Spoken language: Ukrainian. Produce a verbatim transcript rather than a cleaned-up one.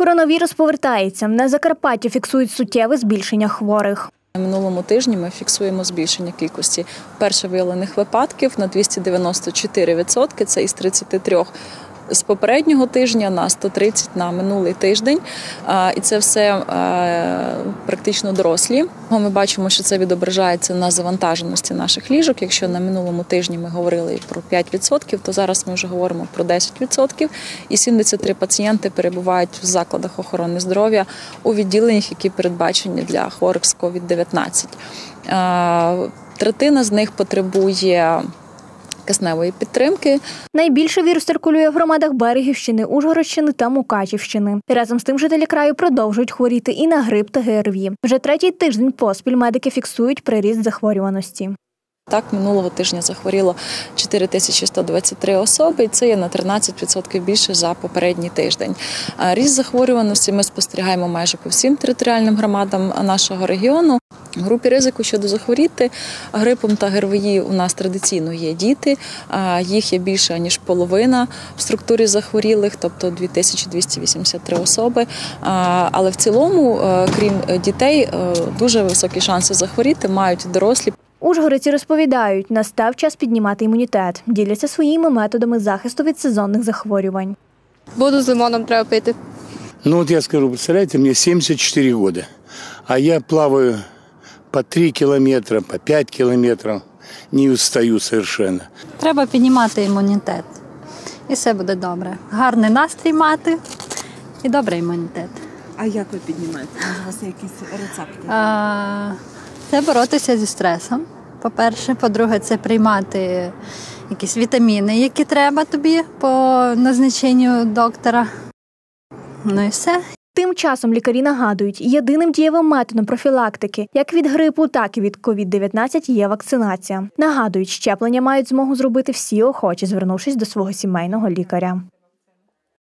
Коронавірус повертається. На Закарпатті фіксують суттєве збільшення хворих. На минулому тижні ми фіксуємо збільшення кількості перше виявлених випадків на двісті дев'яносто чотири відсотки, це із тридцяти трьох з попереднього тижня на сто тридцять на минулий тиждень. І це все практично дорослі. Ми бачимо, що це відображається на завантаженості наших ліжок. Якщо на минулому тижні ми говорили про п'ять відсотків, то зараз ми вже говоримо про десять відсотків. І сімдесят три пацієнти перебувають в закладах охорони здоров'я у відділеннях, які передбачені для хворих з ковід дев'ятнадцять. Третина з них потребує кисневої підтримки. Найбільше вірус циркулює в громадах Берегівщини, Ужгородщини та Мукачівщини. Разом з тим жителі краю продовжують хворіти і на грип та ГРВІ. Вже третій тиждень поспіль медики фіксують приріст захворюваності. Так, минулого тижня захворіло чотири тисячі сто двадцять три особи, і це є на тринадцять відсотків більше за попередній тиждень. Ріст захворюваності ми спостерігаємо майже по всім територіальним громадам нашого регіону. В групі ризику щодо захворіти грипом та ГРВІ у нас традиційно є діти, їх є більше, ніж половина в структурі захворілих, тобто дві тисячі двісті вісімдесят три особи. Але в цілому, крім дітей, дуже високі шанси захворіти мають дорослі. Ужгородці розповідають, настав час піднімати імунітет. Діляться своїми методами захисту від сезонних захворювань. Воду з лимоном треба пити. Ну от я скажу, представляете, мне семьдесят четыре года, а я плаваю по три кілометри, по п'ять кілометрів, не устаю совершенно. Треба піднімати імунітет, і все буде добре. Гарний настрій мати і добрий імунітет. А як ви піднімаєте? Може, у вас є якісь рецепти? А, це боротися зі стресом, по-перше. По-друге, це приймати якісь вітаміни, які треба тобі по назначенню доктора. Ну і все. Тим часом лікарі нагадують, єдиним дієвим методом профілактики, як від грипу, так і від ковід дев'ятнадцять, є вакцинація. Нагадують, щеплення мають змогу зробити всі охочі, звернувшись до свого сімейного лікаря.